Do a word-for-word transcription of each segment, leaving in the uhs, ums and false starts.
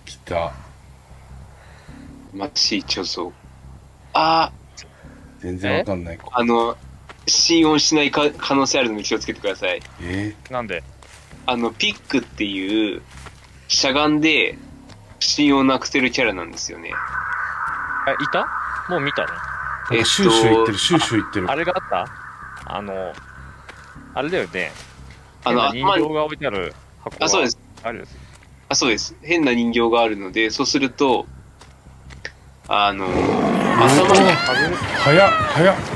来た。 マシー貯蔵。あ全然わかんない。 あ、あの、心音しないか可能性あるので気をつけてください。 えなんで？ あの、ピックっていう、しゃがんで、心音なくせるキャラなんですよね。 え、いた？もう見たの？ ー、なんかシューシュー言ってる、シューシュー言ってる。 あれがあった？あの、あれだよね。 あの、 変な人形が置いてある箱があ、そうです。 あるです。 あ、そうです。変な人形があるので、そうすると、あの、頭に、 早っ、早っ。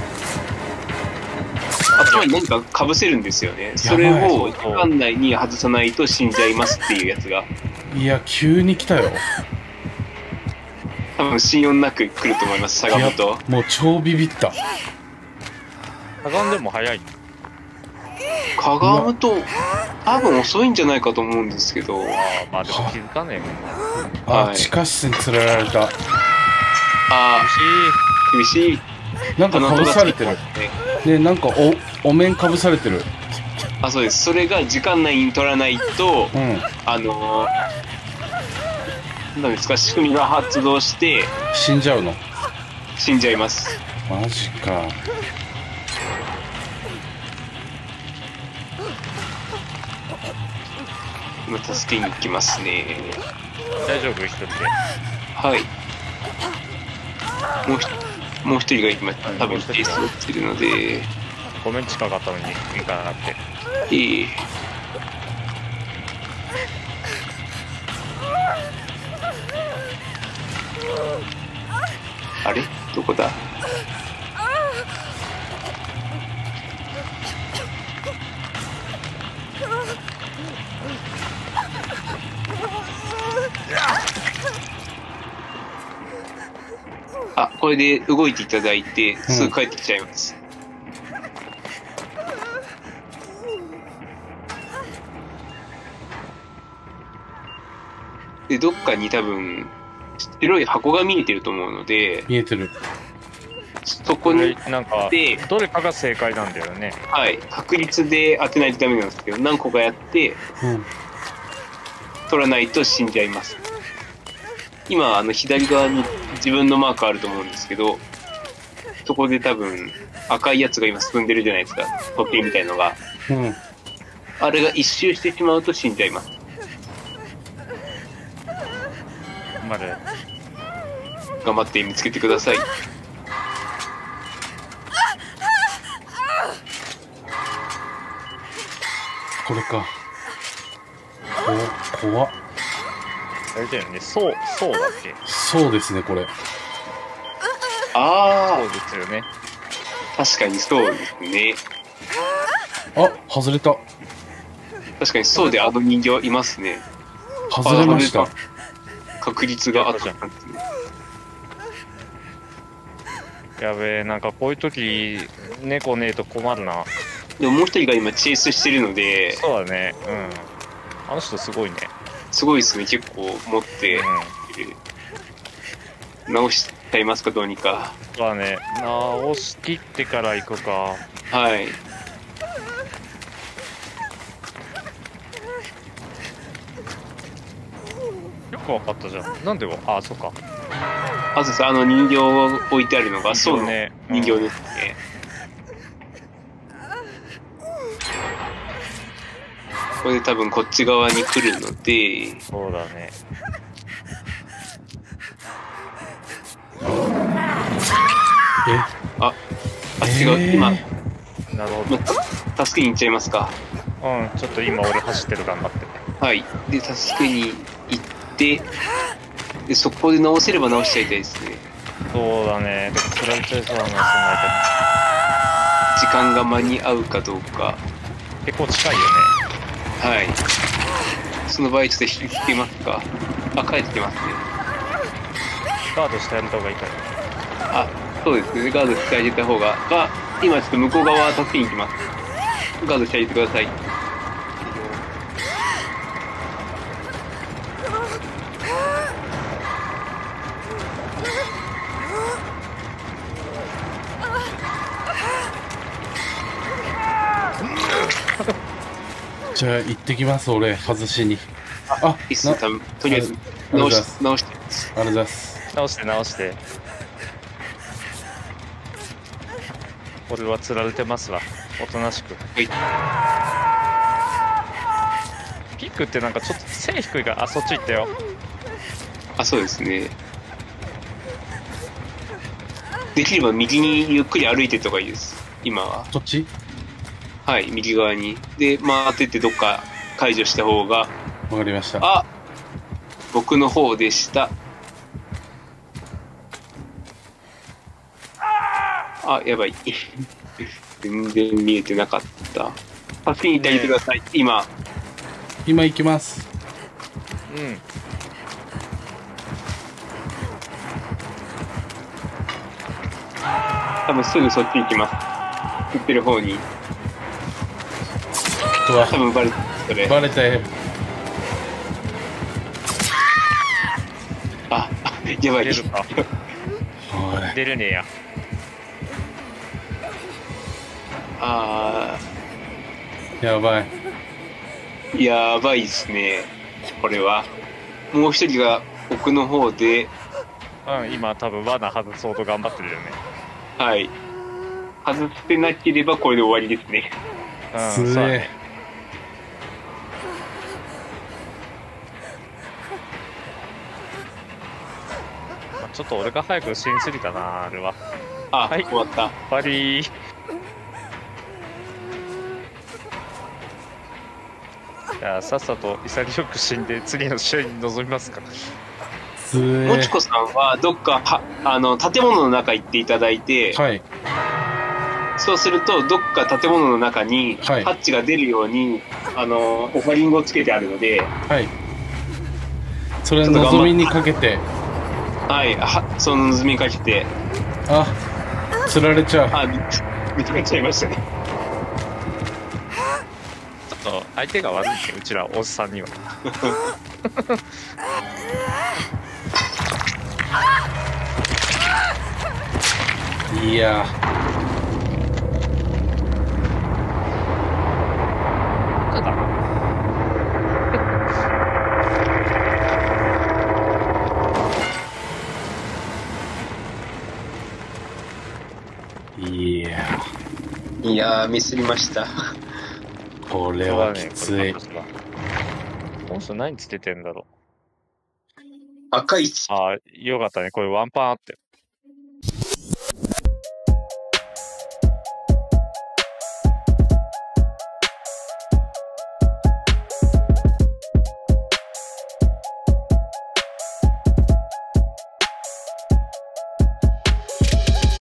頭に何か被せるんですよね。それを時間内に外さないと死んじゃいますっていうやつが。 いや、急に来たよ。 多分心音なく来ると思います、しゃがむと。 もう超ビビった。 しゃがんでも早い。 かがむと、多分遅いんじゃないかと思うんですけど。 ああ、まあでも気づかねえもんな。 あ、 はい地下室に連れられた。 ああ、厳しい。 なんかかぶされてる。ね、なんかお、お面かぶされてる。 あ、そうです。それが時間内に取らないと、 うん。 あのー、なんですか、仕組みが発動して、 死んじゃうの。 死んじゃいます。 マジか。 今助けに行きますね。 大丈夫？一人で。 はい。もうひもう一人が今多分ペースをってるので。 ごめん、近かったのに行かなくて。 いい。あれどこだ？あ、これで動いていただいて、すぐ帰ってきちゃいます。うん、で、どっかに多分、白い箱が見えてると思うので、 見えてる。 そこになんか、どれかが正解なんだよね。 はい、確率で当てないとダメなんですけど、何個かやって、 うん、 取らないと死んじゃいます。今、あの、左側に自分のマークあると思うんですけど、そこで多分、赤いやつが今進んでるじゃないですか。時計みたいのが。 うん。 あれが一周してしまうと死んじゃいます。 まで。 頑張って見つけてください。 これか。こ、怖っ。 あれだよね、そう、そうだっけ？ そうですね、これ。 ああ、 そうですよね。 確かにそうですね。 あ、外れた。 確かにそうであの人形いますね。 外れました。 確率があったんですね。 やべえ、なんかこういう時、猫ねえと困るな。 でももう一人が今チェイスしてるので。 そうだね、うん。あの人すごいね。 すごいですね、結構持って、うん、直しちゃいますか、どうにか。 そうだね、直しきってから行くか。 はい。 よくわかったじゃん。なんでわ、ああ、そっか。 あ、そうです、あの人形を置いてあるのが、そうね、 人形ですね。これで多分こっち側に来るので。 そうだね。 えあ、あ、違う、えー、今。 なるほど。助けに行っちゃいますか。 うん、ちょっと今俺走ってる頑張って。 はい。で、助けに行って、で、そこで直せれば直しちゃいたいですね。 そうだね。でも釣られちゃいそうだな、そんな時間が間に合うかどうか。 結構近いよね。 はい。その場合ちょっと引きけますか。あ、帰ってきますね。 ガードしてあげた方がいいかな。 あ、そうですね。ガードしてあげた方が。が、今ちょっと向こう側助けに行きます。ガードしてあげてください。 じゃあ行ってきます、俺、外しに。 あ、いいっすね、とりあえず。 直し、直して。 ありがとうございます。 直して直して。俺は釣られてますわ。おとなしく。 はい。 ピックってなんかちょっと背低いから、あ、そっち行ったよ。 あ、そうですね。できれば右にゆっくり歩いてった方がいいです。今は。 そっち？ はい、右側に。で、回ってってどっか解除した方が。 わかりました。 あ、僕の方でした。あ、やばい。全然見えてなかった。助けに行ってあげてください、ね、今。 今行きます。 うん。 多分すぐそっち行きます。行ってる方に。多分バレた。それ。 バレたよ。 あ、やばい。 出るか。出るねや。 あー。やばい。 やばいですね。これは。もう一人が奥の方で。 うん、今多分罠外そうと頑張ってるよね。 はい。外してなければこれで終わりですね。 うん、すげえ。ちょっと俺が早く死にすぎたな、あれは。 あ、はい、終わった。 終わりー。じゃあ、さっさと潔く死んで次の試合に臨みますか。 もちこさんはどっかはあの建物の中行っていただいて、 はい、 そうするとどっか建物の中にハッチが出るように、はい、あのオファリングをつけてあるので、 はい、それ望みにかけて、 はい、はその望みにかけて、 あ、釣られちゃう。 あ、見つかっちゃいましたね。 ちょっと相手が悪いってうちらおっさんには。 いやなんだいやいやーミスりました。 これはきつい。 この人何つけてんだろう。 赤い。 ああ、よかったね。これワンパンあって。